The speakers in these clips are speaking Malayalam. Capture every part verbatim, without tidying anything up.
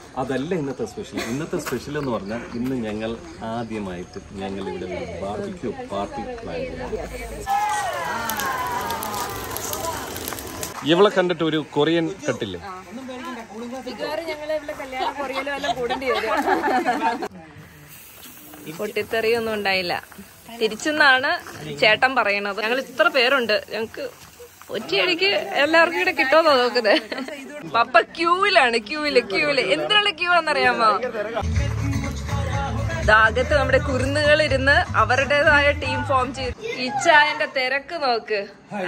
അതല്ല ഇന്നത്തെ സ്പെഷ്യൽ. ഇന്നത്തെ സ്പെഷ്യൽ എന്ന് പറഞ്ഞാൽ ഇന്ന് ഞങ്ങൾ ആദ്യമായിട്ട് ഞങ്ങൾ ഇവിടെ ഒരു ബാർബിക്യൂ പാർട്ടി പ്ലാൻ ചെയ്യുന്നു. ഇവളെ കണ്ടിട്ട് ഒരു കൊറിയൻ കട്ടില്ലേ? പൊട്ടിത്തെറിയൊന്നും ഉണ്ടായില്ല. തിരിച്ചെന്നാണ് ചേട്ടൻ പറയണത്. ഞങ്ങൾ ഇത്ര പേരുണ്ട്, ഞങ്ങക്ക് ഒറ്റയടിക്ക് എല്ലാവർക്കും ഇവിടെ കിട്ടുമെന്നോ നോക്കുന്നത്. പപ്പ ക്യൂവിലാണ്, ക്യൂവില് ക്യൂവില് എന്തിനുള്ള ക്യൂ ആണെന്നറിയാമോ? ദാഗത്ത് നമ്മുടെ കുരുന്നുകൾ ഇരുന്ന് അവരുടേതായ ടീം ഫോം ചെയ്ത് ഈ ചായന്റെ തിരക്ക് നോക്ക്.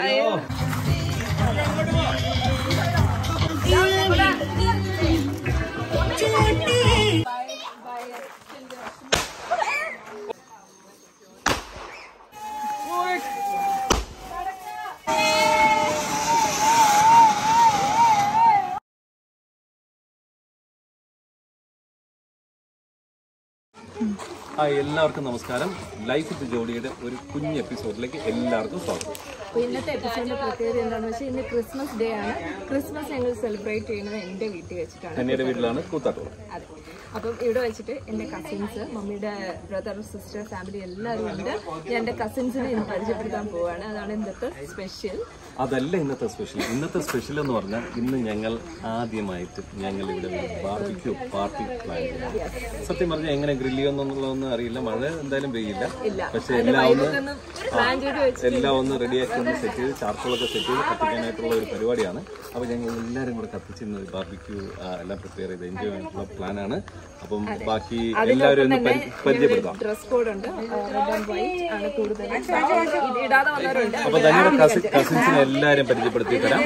ആ എല്ലാവർക്കും നമസ്കാരം. ലൈഫ് വിത്ത് ജോഡിയുടെ ഒരു കുഞ്ഞ് എപ്പിസോഡിലേക്ക് എല്ലാവർക്കും സ്വാഗതം. ഇന്നത്തെ എപ്പിസോഡിന്റെ പ്രത്യേകത എന്താണെന്ന് വെച്ചാൽ ഇന്ന് ക്രിസ്മസ് ഡേ ആണ്. ക്രിസ്മസ് ഞങ്ങൾ സെലിബ്രേറ്റ് ചെയ്യുന്നത് എന്റെ വീട്ടിൽ വെച്ചിട്ടാണ്. കന്യയുടെ വീട്ടിലാണ് കൂത്താട്ടുള്ളത്. അതെ. അപ്പം ഇവിടെ വെച്ചിട്ട് എന്റെ കസിൻസ്, മമ്മിയുടെ ബ്രദർ, സിസ്റ്റർ, ഫാമിലി എല്ലാവരും ഉണ്ട്. ഞാൻ എന്റെ കസിൻസിനെ ഇന്ന് പരിചയപ്പെടുത്താൻ പോവാണ്. അതാണ് ഇന്നത്തെ സ്പെഷ്യൽ. അതല്ല ഇന്നത്തെ സ്പെഷ്യൽ. ഇന്നത്തെ സ്പെഷ്യൽ എന്ന് പറഞ്ഞാൽ ഇന്ന് ഞങ്ങൾ ആദ്യമായിട്ട് ഞങ്ങൾ ഇവിടെ ഒരു ബാർബിക്യൂ പാർട്ടി പ്ലാൻ ചെയ്യുന്നു. സത്യം പറഞ്ഞാൽ എങ്ങനെ ഗ്രില്ല് ചെയ്യുന്നുള്ളതൊന്നും അറിയില്ല. മഴ എന്തായാലും പെയ്യില്ല. പക്ഷെ എല്ലാം ഒന്ന് എല്ലാം ഒന്ന് റെഡിയാക്കി ഒന്ന് സെറ്റ് ചെയ്ത് ചാർക്കോളൊക്കെ സെറ്റ് ചെയ്ത് കത്തിക്കാനായിട്ടുള്ള ഒരു പരിപാടിയാണ്. അപ്പോൾ ഞങ്ങൾ എല്ലാവരും കൂടെ കത്തിച്ചിരുന്ന ബാർബിക്യൂ എല്ലാം പ്രിപ്പയർ ചെയ്ത് എൻജോയ് ചെയ്യാനുള്ള പ്ലാനാണ്. അപ്പം ബാക്കി എല്ലാവരും ഒന്ന് പരിചയപ്പെടുത്താം. ഡ്രസ് കോഡ് ഉണ്ട്, റെഡ് ആൻഡ് വൈറ്റ് ആണ് കൂടുതൽ. ഇടാതെ വന്നവരുണ്ട്. അപ്പൊ തന്നെയുടെ കസിൻസിനെ എല്ലാരും പരിചയപ്പെടുത്തി തരാം.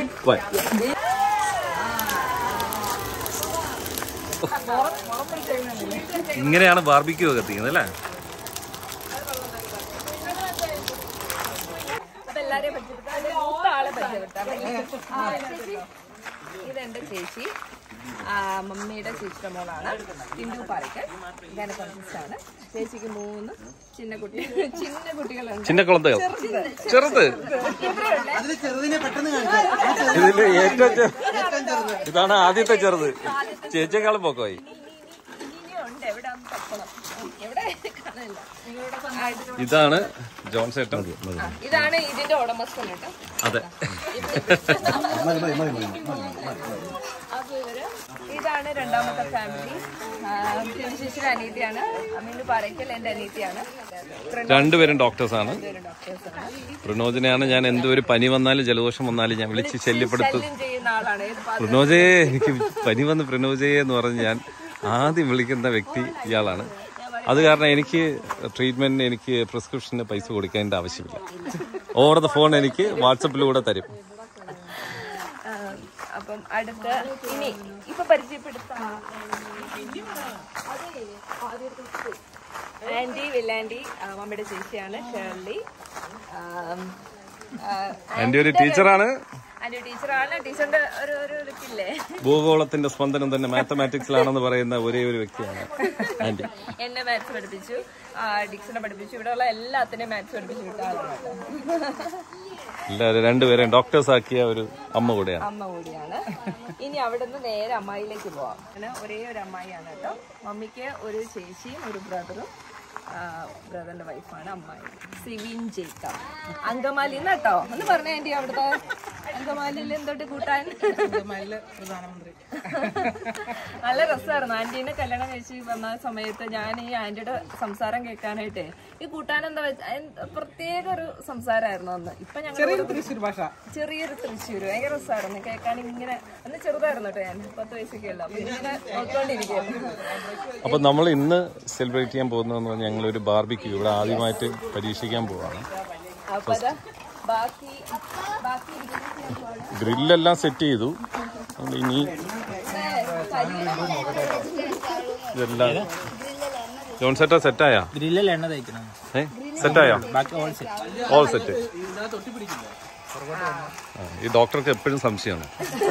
ഇങ്ങനെയാണ് ബാർബിക്യൂ കത്തിക്കുന്നത് അല്ലേ? ഇതെന്റെ ചേച്ചി, മമ്മിയുടെ ചേച്ചിയുടെ മോളാണ് ടിൻഡു പാറയ്ക്കൽ. ഗൈനക്കോളജിസ്റ്റാണ്. ചേച്ചിക്ക് മൂന്ന് ചിന്ന കുട്ടി ചിന്ന കുട്ടികളുണ്ട്. ചിന്നക്കുളത്തുകൾ ചെറുത്. ഇതില് ഏറ്റവും ഇതാണ് ആദ്യത്തെ ചെറുത്. ചേച്ചിയെക്കാളും പൊക്കമായി. ഇതാണ് ജോൺ ചേട്ടൻ. ഇതാണ് ഇതിന്റെ ഉടമസ്ഥൻ കേട്ടോ. അതെ. ഇതാണ് രണ്ടാമത്തെ ഫാമിലി. ചേച്ചിയുടെ അനീതിയാണ്. അമീന് പാറയ്ക്കൽ എന്റെ അനീതിയാണ്. രണ്ടുപേരും ഡോക്ടേഴ്സാണ്. പ്രണോജിനെയാണ് ഞാൻ എന്തൊരു പനി വന്നാലും ജലദോഷം വന്നാലും ഞാൻ വിളിച്ച് ശല്യപ്പെടുത്തും. പ്രണോജേ എനിക്ക് പനി വന്ന് പ്രണോജേ എന്ന് പറഞ്ഞ് ഞാൻ ആദ്യം വിളിക്കുന്ന വ്യക്തി ഇയാളാണ്. അത് കാരണം എനിക്ക് ട്രീറ്റ്മെന്റിന് എനിക്ക് പ്രിസ്ക്രിപ്ഷന് പൈസ കൊടുക്കേണ്ട ആവശ്യമില്ല. ഓവർ ദ ഫോൺ എനിക്ക് വാട്സപ്പിലൂടെ തരും. അപ്പം അടുത്ത ഇനി ഇപ്പൊ പരിചയപ്പെടുത്താം ആന്റി വില്ലാൻഡി, മമ്മിയുടെ ചേച്ചിയാണ് ഷേർലി. ആന്റി ഒരു ടീച്ചറാണ്. ആന്റി ടീച്ചറാണ്. ടീച്ചറിന്റെ ഒരു ഒരു ലുക്കില്ലേ? ഭൂഗോളത്തിന്റെ സ്പന്ദനം തന്നെ മാത്തമാറ്റിക്സിലാണെന്ന് പറയുന്ന ഒരേ ഒരു വ്യക്തിയാണ് ആന്റി. എന്നെ മാത്സ് പഠിപ്പിച്ചു, ഡിക്സിനെ പഠിപ്പിച്ചു. ഇവിടെയുള്ള എല്ലാത്തിനെയും മാത്സ് പഠിപ്പിച്ചു വിട്ട ആളാണ്. എല്ലാവരും രണ്ടുപേരെയും ഡോക്ടേഴ്സ് ആക്കിയ ഒരു അമ്മ കൂടെയാണ് അമ്മ കൂടിയാണ്. ഇനി അവിടെ നിന്ന് നേരെ അമ്മായിലേക്ക് പോവാം. അങ്ങനെ ഒരേ ഒരു അമ്മായിയാണ് കേട്ടോ. മമ്മിക്ക് ഒരു ചേച്ചിയും ഒരു ബ്രദറും. ബ്രദറിന്റെ വൈഫാണ് അമ്മായി, സിവിൻ ജേക്കബ്. അങ്കമാലി കേട്ടോ. ഒന്ന് പറഞ്ഞ ആന്റി അവിടുത്തെ അങ്കമാലിയിൽ എന്തോട്ട് കൂട്ടാൻ? പ്രധാനമന്ത്രി. നല്ല രസമായിരുന്നു. ആന്റീനെ കല്യാണം കഴിച്ച് വന്ന സമയത്ത് ഞാൻ ഈ ആന്റിയുടെ സംസാരം കേൾക്കാനായിട്ട് ഈ കൂട്ടാൻ എന്താ വെച്ചാൽ പ്രത്യേക ഒരു സംസാരമായിരുന്നു അന്ന്. ഇപ്പൊ ഞങ്ങൾ തൃശ്ശൂർ ഭാഷ, ചെറിയൊരു തൃശ്ശൂർ. ഭയങ്കര രസമായിരുന്നു കേൾക്കാൻ. ഇങ്ങനെ അന്ന് ചെറുതായിരുന്നു കേട്ടോ, ഞാൻ പത്ത് വയസ്സൊക്കെ ഉള്ളു. അപ്പൊ ഇങ്ങനെ നോക്കിക്കൊണ്ടിരിക്കുന്നു. അപ്പൊ നമ്മൾ ഇന്ന് സെലിബ്രേറ്റ് ചെയ്യാൻ പോകുന്നതെന്ന് പറഞ്ഞാൽ ഞങ്ങളൊരു ബാർബിക്യൂ ഇവിടെ ആദ്യമായിട്ട് പരീക്ഷിക്കാൻ പോവാണ്. ഗ്രില്ലെല്ലാം സെറ്റ് ചെയ്തു. ഇനി ഇതെല്ലാം ജോൺ സെറ്റാ സെറ്റായാ? സെറ്റായോ? All set. ഈ ഡോക്ടർക്ക് എപ്പോഴും സംശയമാണ്.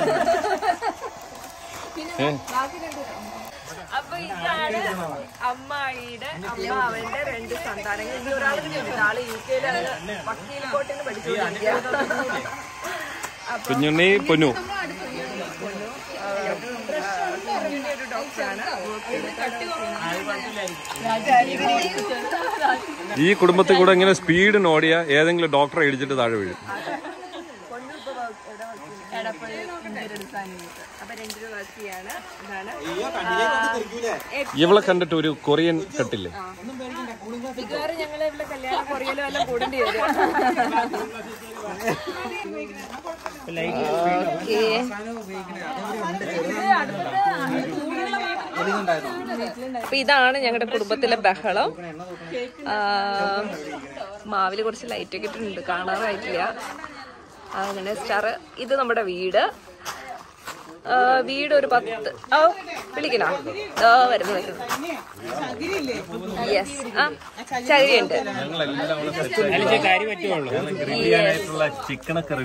അപ്പൊ ഇതാണ് അമ്മായിയുടെ അമ്മാവന്റെ രണ്ട് സന്താനങ്ങൾ. ഇനി ഒരാൾ ആള് യു കെയിലാണ് വക്കീൽ കോട്ടിന് പഠിച്ചുകൊണ്ടിരിക്കുക. കുഞ്ഞുണ്ണി പൊന്നു. ഒരു ഈ കുടുംബത്തിൽ കൂടെ ഇങ്ങനെ സ്പീഡിന് ഓടിയ ഏതെങ്കിലും ഡോക്ടറെ ഇടിച്ചിട്ട് താഴെ വീഴും. ഇവളെ കണ്ടിട്ട് ഒരു കൊറിയൻ കട്ടില്ലേ? മിക്കവാറും ഞങ്ങളെ ഇവിടെ കല്യാണം കൊറിയലും എല്ലാം കൂടേണ്ടി വരും. അപ്പൊ ഇതാണ് ഞങ്ങളുടെ കുടുംബത്തിലെ ബഹളം. മാവില് കുറച്ച് ലൈറ്റ് ഒക്കെ ഇട്ടിട്ടുണ്ട്, കാണാറായിട്ടില്ല. അങ്ങനെ സ്റ്റാർ. ഇത് നമ്മുടെ വീട്. വീട് ഒരു പത്ത് ഓ വിളിക്കണോ? ഓ വരുന്നു വരുന്നു. യെസ്, ആ ചകിരിയുണ്ട്. ചിക്കനൊക്കെ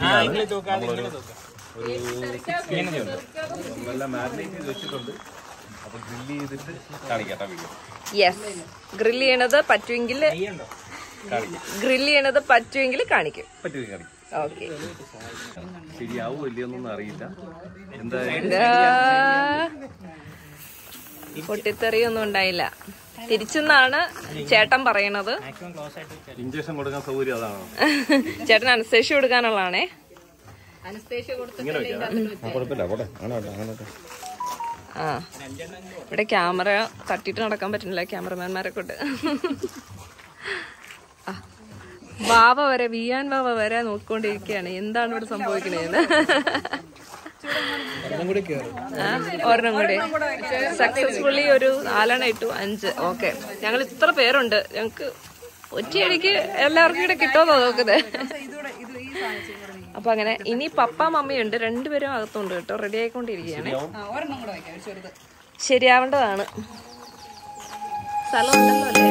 യെസ്, ഗ്രില്ല് ചെയ്യണത് പറ്റുമെങ്കിൽ ഗ്രില്ല് ചെയ്യണത് പറ്റുമെങ്കിൽ കാണിക്കും. ഓക്കെ, ശരിയാവോ ഇല്ലയൊന്നും അറിയില്ല. പൊട്ടിത്തെറിയൊന്നും ഉണ്ടായില്ല. തിരിച്ചെന്നാണ് ചേട്ടൻ പറയണത്. ഇഞ്ചക്ഷൻ കൊടുക്കാൻ സൗകര്യം അതാണോ? ചേട്ടൻ അനസ്തേഷ്യ കൊടുക്കാനുള്ളതാണേ. ആ, ഇവിടെ ക്യാമറ തട്ടിട്ട് നടക്കാൻ പറ്റുന്നില്ല, ക്യാമറമാൻമാരെ കൊണ്ട്. ബാവ വരെ, വിയാൻ ബാവ വരെ നോക്കിക്കൊണ്ടിരിക്കുകയാണ് എന്താണ് ഇവിടെ സംഭവിക്കണേന്ന്. ഒരെണ്ണം കൂടി സക്സസ്ഫുള്ളി ഒരു നാലെണ്ണം ഇട്ടു, അഞ്ച്. ഓക്കെ, ഞങ്ങൾ ഇത്ര പേരുണ്ട്, ഞങ്ങക്ക് ഒറ്റയടിക്ക് എല്ലാവർക്കും ഇവിടെ കിട്ടുമെന്നോ നോക്കുന്നത്. അപ്പൊ അങ്ങനെ ഇനി പപ്പ മമ്മിയുണ്ട്, രണ്ടുപേരും അകത്തുണ്ട് കേട്ടോ, റെഡി ആയിക്കൊണ്ടിരിക്കുകയാണ്. ശരിയാവേണ്ടതാണ്. സ്ഥലം ഉണ്ടല്ലോ അല്ലേ?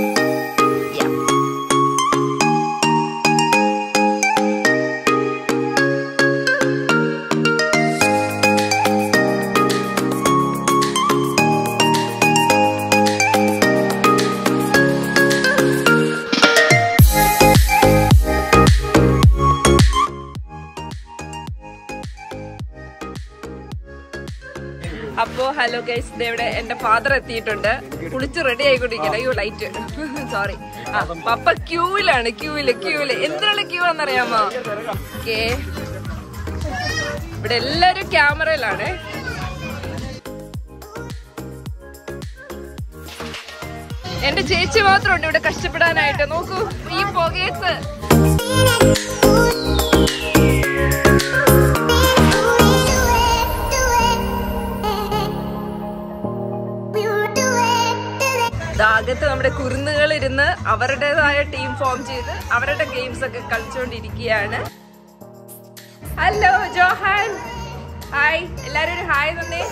അപ്പോ ഹലോ ഗൈസ്, ഇവിടെ എന്റെ ഫാദർ എത്തിയിട്ടുണ്ട്, കുളിച്ച് റെഡി ആയിക്കൊണ്ടിരിക്കണം. അയ്യോ ലൈറ്റ്, സോറി. ആ, പപ്പ ക്യൂവിലാണ്, ക്യൂവില് ക്യൂവില് എന്തിനുള്ള ക്യൂ ആണെന്നറിയാമോ? ഓക്കേ, ഇവിടെ എല്ലാരും ക്യാമറയിലാണ്. എന്റെ ചേച്ചി മാത്രമുണ്ട് ഇവിടെ കഷ്ടപ്പെടാനായിട്ട്. നോക്കൂ ഈ പുകയത്ത്. അകത്ത് നമ്മുടെ കുരുന്നുകൾ ഇരുന്ന് അവരുടേതായ ടീം ഫോം ചെയ്ത് അവരുടെ ഗെയിംസ് ഒക്കെ കളിച്ചുകൊണ്ടിരിക്കുകയാണ്. Hello Johan, hi. എല്ലാരും ഒരു ഹായ് തന്നെ.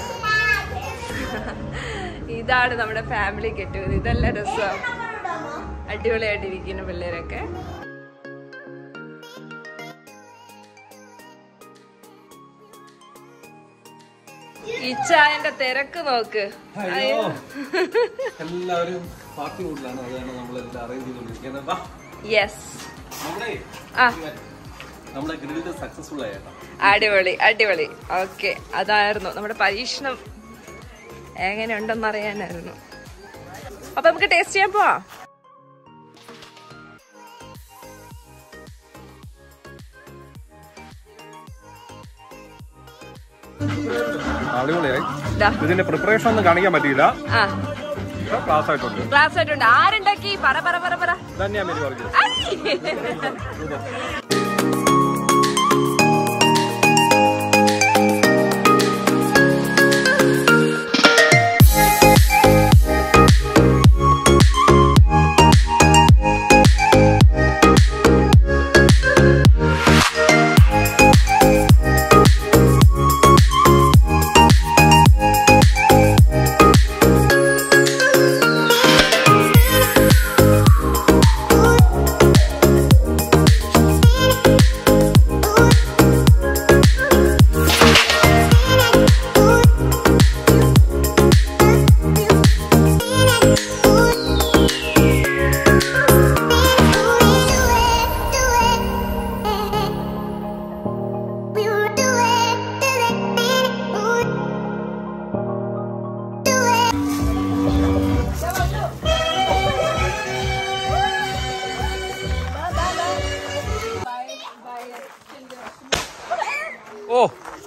ഇതാണ് നമ്മുടെ ഫാമിലി കെട്ടുന്നത്. ഇതെല്ലാം രസം, അടിപൊളിയായിട്ടിരിക്കുന്ന പിള്ളേരൊക്കെ. ഈ ചായന്റെ തിരക്ക് നോക്ക്. എല്ലാവരും പാർട്ടി മൂഡിലാണ്, അതാണ് നമ്മളെല്ലാം അറേഞ്ച് ചെയ്തുകൊണ്ടിരിക്കുന്നത്. യെസ്, നമ്മുടെ ഗ്രില്ല് സക്സസ്ഫുൾ ആയിട്ടോ. അടിപൊളി അടിപൊളി. ഓക്കെ, അതായിരുന്നു നമ്മുടെ പരീക്ഷണം. എങ്ങനെ ഉണ്ടെന്ന് അറിയാനായിരുന്നു. അപ്പൊ നമുക്ക് ടേസ്റ്റ് ചെയ്യാൻ പോവാ. അടിപൊളിയായി. ഇതിന്റെ പ്രിപ്പറേഷൻ ഒന്നും കാണിക്കാൻ പറ്റിയില്ല. ക്ലാസ് ആയിട്ടുണ്ട്, ക്ലാസ് ആയിട്ടുണ്ട്. ആരുണ്ടാക്കി? പറ പറ പറ പറ. ധന്യ മേരി പറഞ്ഞു. ഓ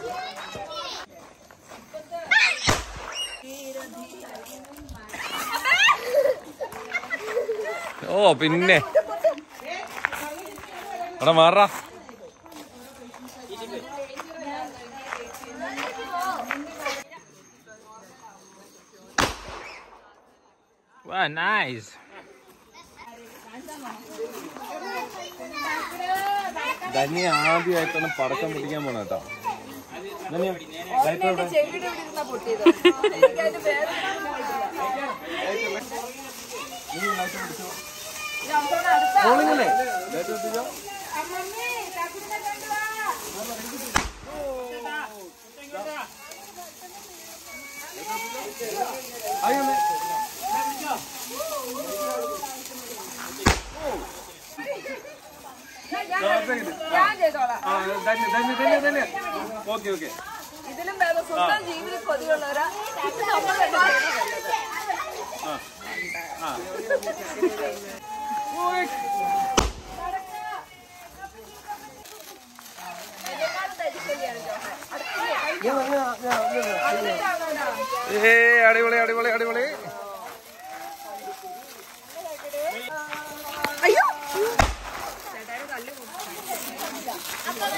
ഓ പിന്നെ അവിടെ മാറാ. Wow, nice. ധന്യ ആദ്യമായിട്ടാണ് പടക്കം പിടിക്കാൻ പോണ കേട്ടോ. ഇതിലും വേറെ സ്വന്തം ജീവിതത്തിൽ കൊതിയുള്ളവരാ. ഏ അടിപൊളി അടിപൊളി അടിപൊളി. അയ്യോ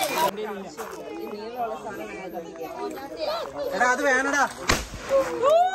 എടാ അത് വേണടാ.